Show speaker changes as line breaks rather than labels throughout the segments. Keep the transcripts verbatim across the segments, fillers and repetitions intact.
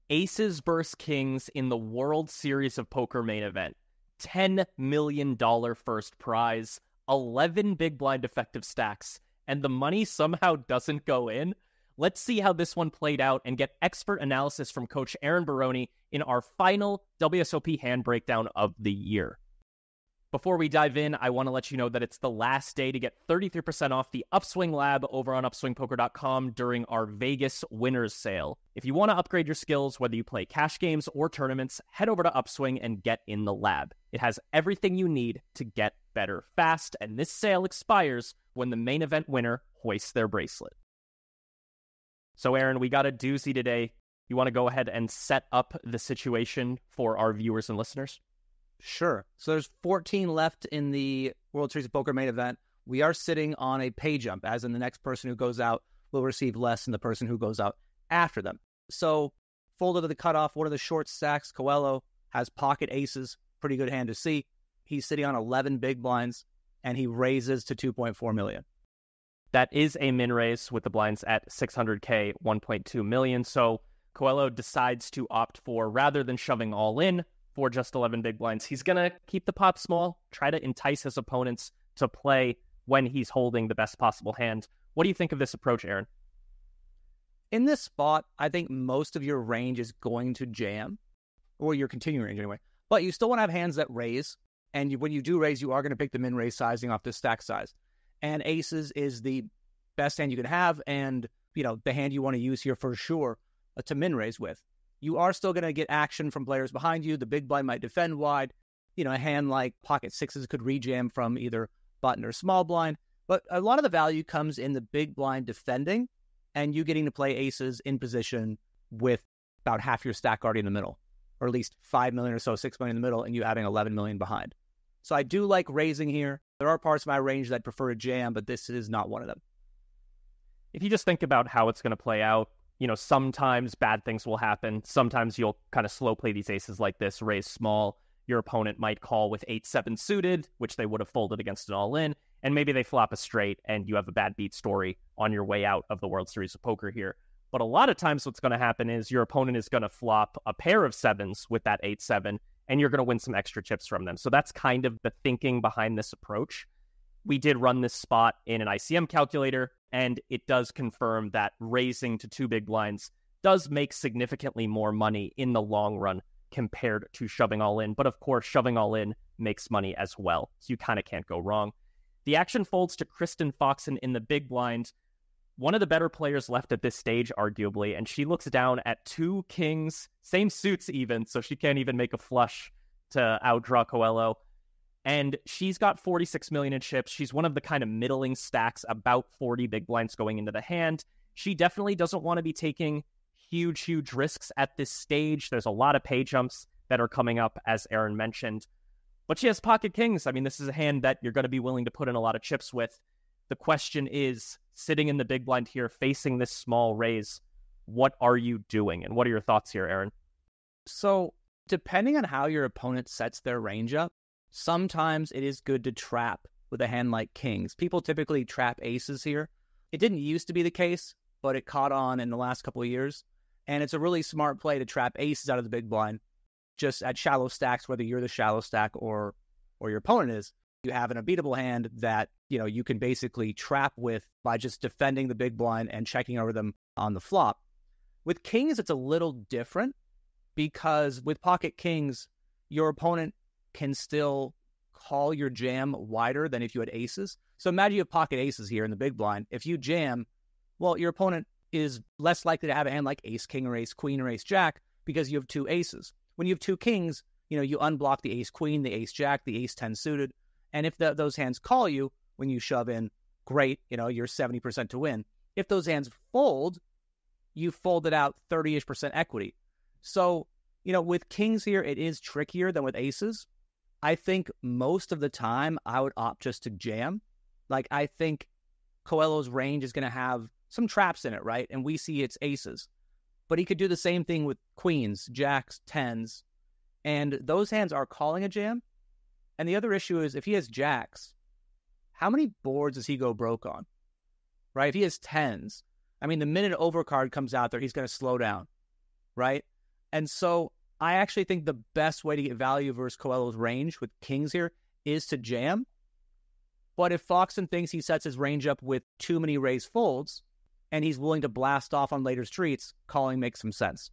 Aces versus Kings in the World Series of Poker main event. ten million dollars first prize, eleven big blind effective stacks, and the money somehow doesn't go in. Let's see how this one played out and get expert analysis from Coach Aaron Barone in our final W S O P hand breakdown of the year. Before we dive in, I want to let you know that it's the last day to get thirty-three percent off the Upswing Lab over on upswing poker dot com during our Vegas Winners Sale. If you want to upgrade your skills, whether you play cash games or tournaments, head over to Upswing and get in the lab. It has everything you need to get better fast, and this sale expires when the main event winner hoists their bracelet. So Aaron, we got a doozy today. You want to go ahead and set up the situation for our viewers and listeners?
Sure. So there's fourteen left in the World Series of Poker main event. We are sitting on a pay jump, as in the next person who goes out will receive less than the person who goes out after them. So folded to the cutoff, one of the short stacks, Coelho, has pocket aces, pretty good hand to see. He's sitting on eleven big blinds, and he raises to two point four million.
That is a min raise with the blinds at six hundred K, one point two million. So Coelho decides to opt for, rather than shoving all in, for just eleven big blinds, he's going to keep the pot small, try to entice his opponents to play when he's holding the best possible hand. What do you think of this approach, Aaron?
In this spot, I think most of your range is going to jam, or your continuing range anyway, but you still want to have hands that raise, and you, when you do raise, you are going to pick the min-raise sizing off the stack size. And aces is the best hand you can have, and you know the hand you want to use here for sure uh, to min-raise with. You are still going to get action from players behind you. The big blind might defend wide. You know, a hand like pocket sixes could rejam from either button or small blind. But a lot of the value comes in the big blind defending and you getting to play aces in position with about half your stack already in the middle, or at least five million or so, six million in the middle, and you having eleven million behind. So I do like raising here. There are parts of my range that prefer a jam, but this is not one of them.
If you just think about how it's going to play out, you know, sometimes bad things will happen. Sometimes you'll kind of slow play these aces like this, raise small. Your opponent might call with eight seven suited, which they would have folded against an all-in, and maybe they flop a straight and you have a bad beat story on your way out of the World Series of Poker here. But a lot of times what's going to happen is your opponent is going to flop a pair of sevens with that eight seven, and you're going to win some extra chips from them. So that's kind of the thinking behind this approach. We did run this spot in an I C M calculator, and it does confirm that raising to two big blinds does make significantly more money in the long run compared to shoving all in. But of course, shoving all in makes money as well. So you kind of can't go wrong. The action folds to Kristen Foxen in the big blind, one of the better players left at this stage, arguably, and she looks down at two kings, same suits even, so she can't even make a flush to outdraw Coelho. And she's got forty-six million in chips. She's one of the kind of middling stacks, about forty big blinds going into the hand. She definitely doesn't want to be taking huge, huge risks at this stage. There's a lot of pay jumps that are coming up, as Aaron mentioned. But she has pocket kings. I mean, this is a hand that you're going to be willing to put in a lot of chips with. The question is, sitting in the big blind here, facing this small raise, what are you doing? And what are your thoughts here, Aaron?
So, depending on how your opponent sets their range up, sometimes it is good to trap with a hand like kings. People typically trap aces here. It didn't used to be the case, but it caught on in the last couple of years. And it's a really smart play to trap aces out of the big blind, just at shallow stacks, whether you're the shallow stack or or your opponent is. You have an unbeatable hand that, you know, you can basically trap with by just defending the big blind and checking over them on the flop. With kings, it's a little different because with pocket kings, your opponent can still call your jam wider than if you had aces. So imagine you have pocket aces here in the big blind. If you jam, well, your opponent is less likely to have a hand like ace king or ace queen or ace jack because you have two aces. When you have two kings, you know, you unblock the ace queen, the ace jack, the ace ten suited. And if the, those hands call you when you shove in, great, you know, you're seventy percent to win. If those hands fold, you folded out thirty-ish percent equity. So, you know, with kings here, it is trickier than with aces. I think most of the time I would opt just to jam. Like, I think Coelho's range is going to have some traps in it, right? And we see it's aces. But he could do the same thing with queens, jacks, tens. And those hands are calling a jam. And the other issue is if he has jacks, how many boards does he go broke on? Right? If he has tens, I mean, the minute overcard comes out there, he's going to slow down, right? And so I actually think the best way to get value versus Coelho's range with kings here is to jam. But if Foxen thinks he sets his range up with too many raised folds, and he's willing to blast off on later streets, calling makes some sense.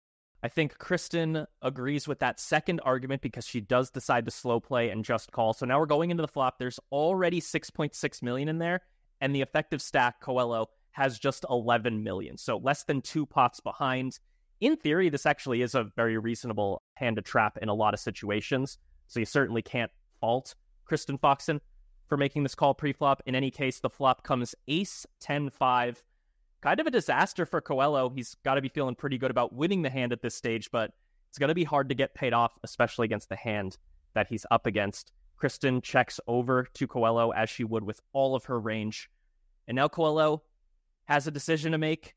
I think Kristen agrees with that second argument because she does decide to slow play and just call. So now we're going into the flop. There's already six point six million in there, and the effective stack, Coelho, has just eleven million. So less than two pots behind. In theory, this actually is a very reasonable hand to trap in a lot of situations. So you certainly can't fault Kristen Foxen for making this call pre-flop. In any case, the flop comes ace ten five. Kind of a disaster for Coelho. He's got to be feeling pretty good about winning the hand at this stage, but it's going to be hard to get paid off, especially against the hand that he's up against. Kristen checks over to Coelho as she would with all of her range. And now Coelho has a decision to make.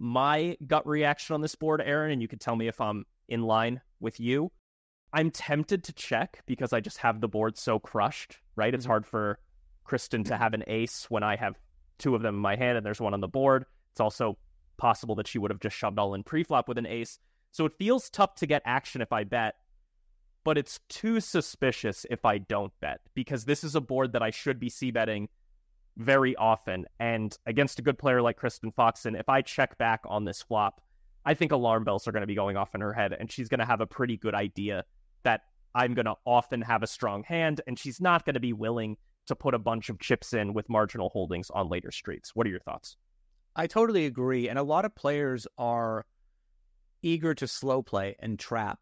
My gut reaction on this board, Aaron, and you can tell me if I'm in line with you. I'm tempted to check because I just have the board so crushed, right? It's hard for Kristen to have an ace when I have two of them in my hand and there's one on the board. It's also possible that she would have just shoved all in pre-flop with an ace. So it feels tough to get action if I bet, but it's too suspicious if I don't bet because this is a board that I should be c-betting very often. And against a good player like Kristen Foxen, if I check back on this flop, I think alarm bells are going to be going off in her head, and she's going to have a pretty good idea that I'm going to often have a strong hand, and she's not going to be willing to put a bunch of chips in with marginal holdings on later streets. What are your thoughts?
I totally agree. And a lot of players are eager to slow play and trap.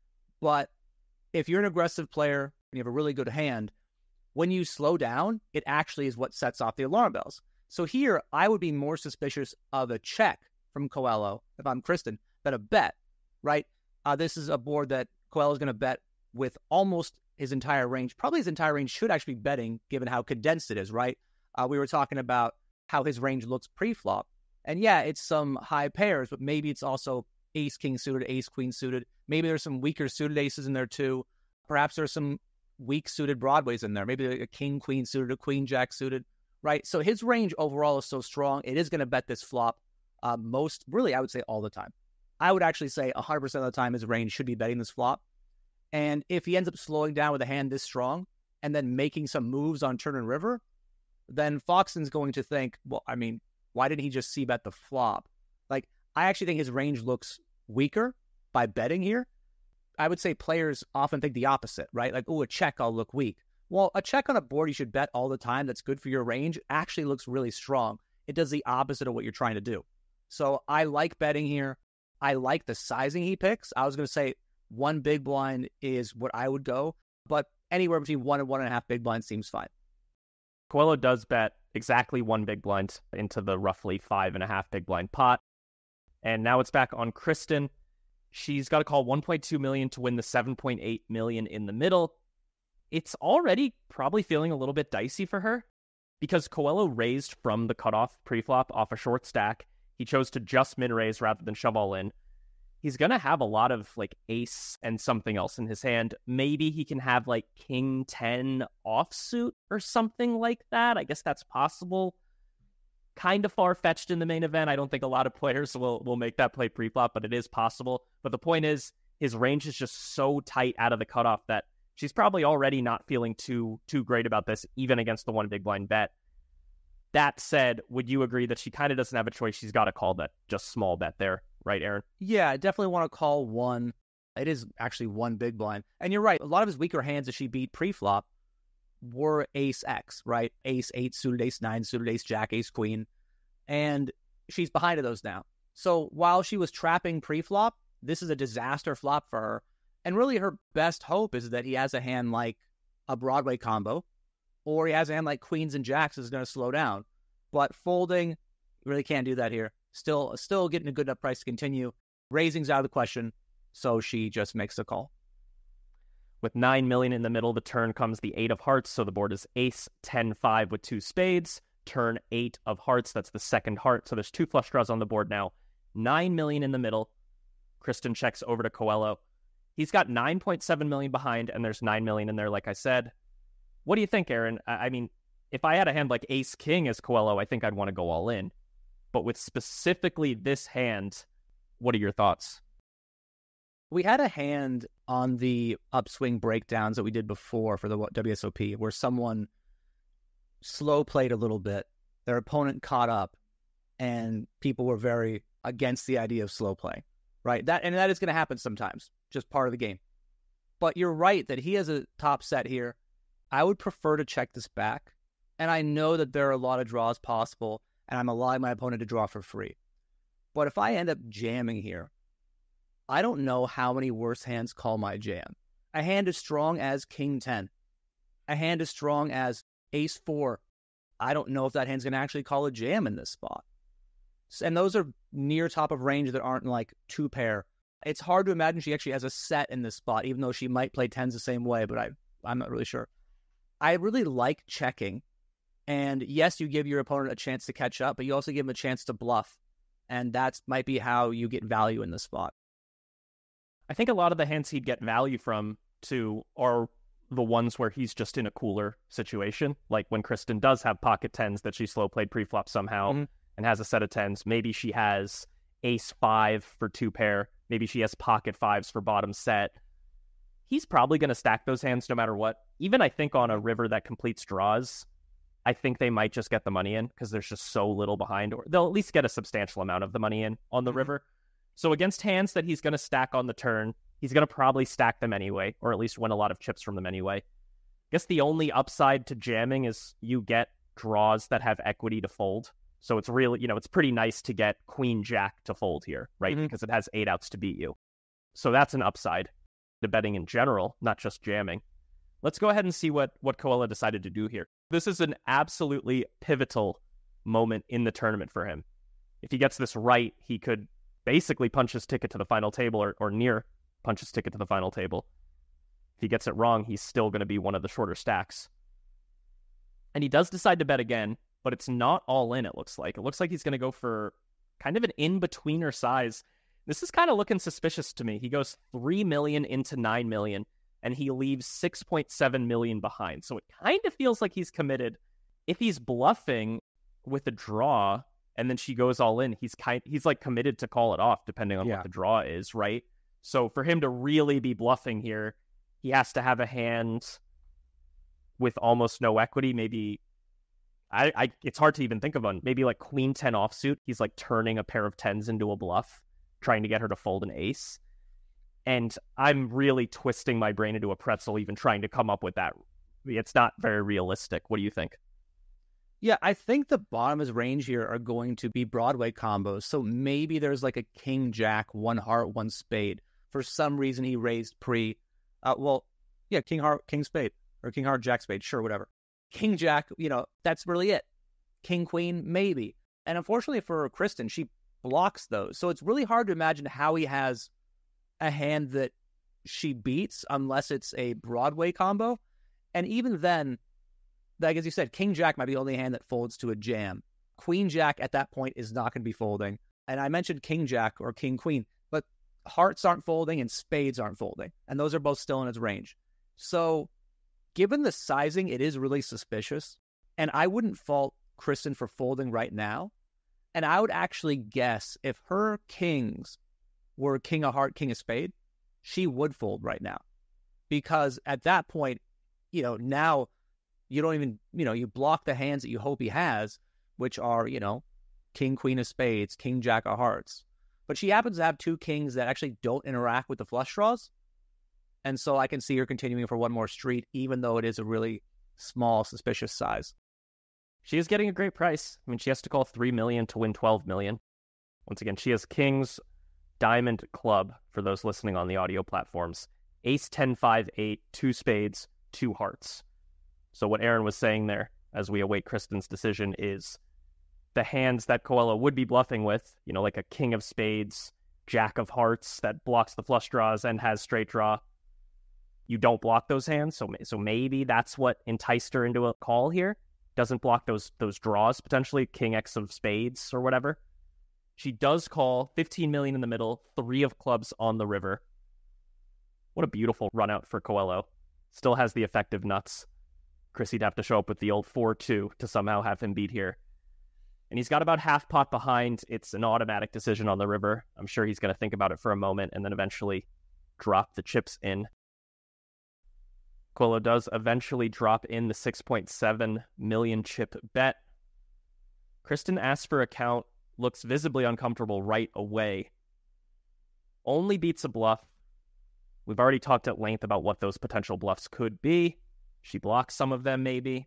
But if you're an aggressive player and you have a really good hand, when you slow down, it actually is what sets off the alarm bells. So here, I would be more suspicious of a check from Coelho, if I'm Kristen, than a bet, right? Uh, this is a board that Coelho is going to bet with almost his entire range. Probably his entire range should actually be betting, given how condensed it is, right? Uh, we were talking about how his range looks pre-flop. And yeah, it's some high pairs, but maybe it's also ace-king suited, ace-queen suited. Maybe there's some weaker suited aces in there too. Perhaps there's some weak suited Broadways in there. Maybe a king-queen suited, a queen-jack suited, right? So his range overall is so strong, it is going to bet this flop uh, most, really, I would say all the time. I would actually say one hundred percent of the time his range should be betting this flop. And if he ends up slowing down with a hand this strong and then making some moves on turn and river, then Foxen's going to think, well, I mean, why didn't he just c-bet the flop? Like, I actually think his range looks weaker by betting here. I would say players often think the opposite, right? Like, oh, a check, I'll look weak. Well, a check on a board you should bet all the time that's good for your range actually looks really strong. It does the opposite of what you're trying to do. So I like betting here. I like the sizing he picks. I was going to say one big blind is what I would go, but anywhere between one and one and a half big blinds seems fine.
Coelho does bet exactly one big blind into the roughly five and a half big blind pot. And now it's back on Kristen. She's got to call one point two million to win the seven point eight million in the middle. It's already probably feeling a little bit dicey for her because Coelho raised from the cutoff pre-flop off a short stack. He chose to just min-raise rather than shove all in. He's going to have a lot of like ace and something else in his hand. Maybe he can have like king ten offsuit or something like that. I guess that's possible. Kind of far-fetched in the main event. I don't think a lot of players will, will make that play pre-flop, but it is possible. But the point is, his range is just so tight out of the cutoff that she's probably already not feeling too too great about this, even against the one big blind bet. That said, would you agree that she kind of doesn't have a choice? She's got to call that just small bet there, right, Aaron?
Yeah, I definitely want to call one. It is actually one big blind. And you're right, a lot of his weaker hands that she beat pre-flop were ace X, right? Ace eight suited, ace nine suited, ace jack, ace queen. And she's behind of those now. So while she was trapping pre-flop, this is a disaster flop for her. And really her best hope is that he has a hand like a Broadway combo, or he has a hand like queens and jacks is going to slow down. But folding, you really can't do that here. Still, still getting a good enough price to continue. Raising's out of the question, so she just makes the call.
With nine million in the middle, the turn comes the eight of hearts, so the board is ace ten five with two spades. Turn eight of hearts, that's the second heart, so there's two flush draws on the board now. nine million in the middle. Kristen checks over to Coelho. He's got nine point seven million behind, and there's nine million in there, like I said. What do you think, Aaron? I mean, if I had a hand like ace-king as Coelho, I think I'd want to go all in. But with specifically this hand, what are your thoughts?
We had a hand on the upswing breakdowns that we did before for the W S O P where someone slow played a little bit, their opponent caught up, and people were very against the idea of slow play, right? That and that is going to happen sometimes, just part of the game. But you're right that he has a top set here. I would prefer to check this back, and I know that there are a lot of draws possible, and I'm allowing my opponent to draw for free. But if I end up jamming here, I don't know how many worse hands call my jam. A hand as strong as King ten. A hand as strong as Ace four. I don't know if that hand's going to actually call a jam in this spot. And those are near top of range that aren't like two pair. It's hard to imagine she actually has a set in this spot, even though she might play tens the same way, but I, I'm not really sure. I really like checking. And yes, you give your opponent a chance to catch up, but you also give him a chance to bluff. And that might be how you get value in this spot.
I think a lot of the hands he'd get value from, too, are the ones where he's just in a cooler situation. Like when Kristen does have pocket tens that she slow played pre-flop somehow mm-hmm. and has a set of tens. Maybe she has ace five for two pair. Maybe she has pocket fives for bottom set. He's probably going to stack those hands no matter what. Even I think on a river that completes draws, I think they might just get the money in because there's just so little behind, or they'll at least get a substantial amount of the money in on the mm-hmm. river. So against hands that he's going to stack on the turn, he's going to probably stack them anyway, or at least win a lot of chips from them anyway. I guess the only upside to jamming is you get draws that have equity to fold. So it's really, you know, it's pretty nice to get Queen Jack to fold here, right? Mm-hmm. Because it has eight outs to beat you. So that's an upside to betting in general, not just jamming. Let's go ahead and see what, what Coelho decided to do here. This is an absolutely pivotal moment in the tournament for him. If he gets this right, he could basically punch his ticket to the final table or, or near punch his ticket to the final table. If he gets it wrong, he's still going to be one of the shorter stacks. And he does decide to bet again, but it's not all in, it looks like. It looks like he's going to go for kind of an in-betweener size. This is kind of looking suspicious to me. He goes three million into nine million, and he leaves six point seven million behind. So it kind of feels like he's committed. If he's bluffing with a draw, and then she goes all in, he's kind he's like committed to call it off, depending on yeah. what the draw is, right? So for him to really be bluffing here, he has to have a hand with almost no equity. Maybe I, I it's hard to even think of one. Maybe like Queen ten offsuit. He's like turning a pair of tens into a bluff, trying to get her to fold an ace. And I'm really twisting my brain into a pretzel, even trying to come up with that. It's not very realistic. What do you think?
Yeah, I think the bottom of his range here are going to be Broadway combos. So maybe there's like a King Jack, one heart, one spade. For some reason, he raised pre. Uh, well, yeah, King Heart, King Spade, or King Heart, Jack Spade, sure, whatever. King Jack, you know, that's really it. King Queen, maybe. And unfortunately for Kristen, she blocks those. So it's really hard to imagine how he has a hand that she beats unless it's a Broadway combo. And even then, like as you said, King Jack might be the only hand that folds to a jam. Queen Jack at that point is not going to be folding. And I mentioned King Jack or King Queen, but hearts aren't folding and spades aren't folding. And those are both still in its range. So given the sizing, it is really suspicious. And I wouldn't fault Kristen for folding right now. And I would actually guess if her kings were King of Heart, King of Spade, she would fold right now. Because at that point, you know, now you don't even, you know, you block the hands that you hope he has, which are, you know, King, Queen of Spades, King, Jack of Hearts. But she happens to have two kings that actually don't interact with the flush draws. And so I can see her continuing for one more street, even though it is a really small, suspicious size.
She is getting a great price. I mean, she has to call three million dollars to win twelve million dollars. Once again, she has kings, diamond, club, for those listening on the audio platforms. Ace, ten, five, eight, two spades, two hearts. So what Aaron was saying there, as we await Kristen's decision, is the hands that Coelho would be bluffing with, you know, like a king of spades, jack of hearts that blocks the flush draws and has straight draw. You don't block those hands, so so maybe that's what enticed her into a call here. Doesn't block those those draws, potentially, king X of spades or whatever. She does call fifteen million in the middle, three of clubs on the river. What a beautiful run out for Coelho. Still has the effective nuts. Chrissy'd have to show up with the old four two to somehow have him beat here. And he's got about half pot behind. It's an automatic decision on the river. I'm sure he's going to think about it for a moment and then eventually drop the chips in. Coelho does eventually drop in the six point seven million chip bet. Kristen asks for a count, looks visibly uncomfortable right away. Only beats a bluff. We've already talked at length about what those potential bluffs could be. She blocks some of them, maybe.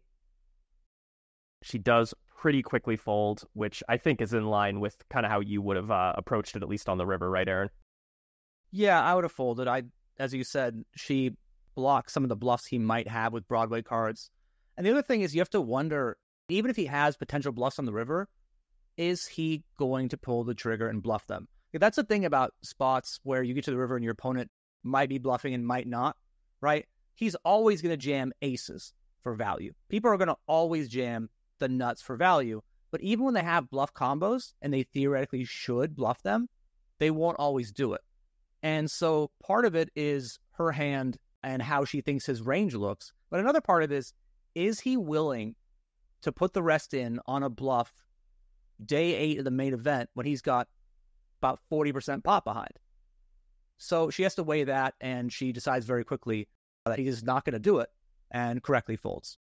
She does pretty quickly fold, which I think is in line with kind of how you would have uh, approached it, at least on the river, right, Aaron?
Yeah, I would have folded. I, as you said, she blocks some of the bluffs he might have with Broadway cards. And the other thing is you have to wonder, even if he has potential bluffs on the river, is he going to pull the trigger and bluff them? That's the thing about spots where you get to the river and your opponent might be bluffing and might not, right? He's always going to jam aces for value. People are going to always jam the nuts for value. But even when they have bluff combos and they theoretically should bluff them, they won't always do it. And so part of it is her hand and how she thinks his range looks. But another part of it is, is he willing to put the rest in on a bluff day eight of the main event when he's got about forty percent pot behind? So she has to weigh that, and she decides very quickly that he is not going to do it, and correctly folds.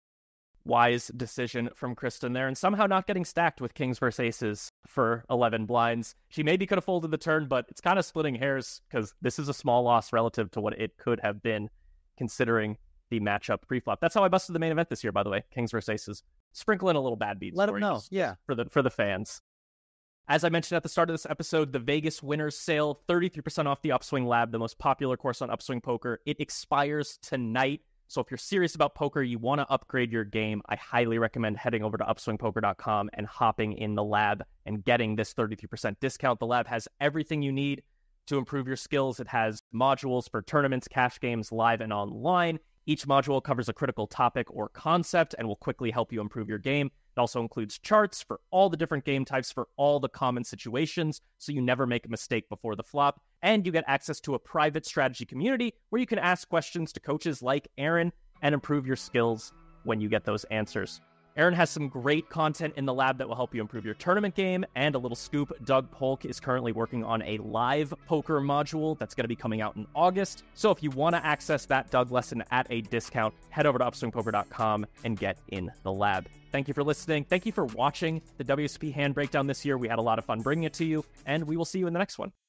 Wise decision from Kristen there, and somehow not getting stacked with kings versus aces for eleven blinds. She maybe could have folded the turn, but it's kind of splitting hairs because this is a small loss relative to what it could have been considering the matchup pre-flop. That's how I busted the main event this year, by the way. Kings versus aces. Sprinkle in a little bad beats.
Let them know. Yeah.
For the, for the fans. As I mentioned at the start of this episode, the Vegas Winners Sale, thirty-three percent off the Upswing Lab, the most popular course on Upswing Poker. It expires tonight. So if you're serious about poker, you want to upgrade your game, I highly recommend heading over to upswing poker dot com and hopping in the lab and getting this thirty-three percent discount. The lab has everything you need to improve your skills. It has modules for tournaments, cash games, live and online. Each module covers a critical topic or concept and will quickly help you improve your game. It also includes charts for all the different game types for all the common situations, so you never make a mistake before the flop. And you get access to a private strategy community where you can ask questions to coaches like Aaron and improve your skills when you get those answers. Aaron has some great content in the lab that will help you improve your tournament game. And a little scoop, Doug Polk is currently working on a live poker module that's going to be coming out in August. So if you want to access that Doug lesson at a discount, head over to upswing poker dot com and get in the lab. Thank you for listening. Thank you for watching the W S O P Hand Breakdown this year. We had a lot of fun bringing it to you, and we will see you in the next one.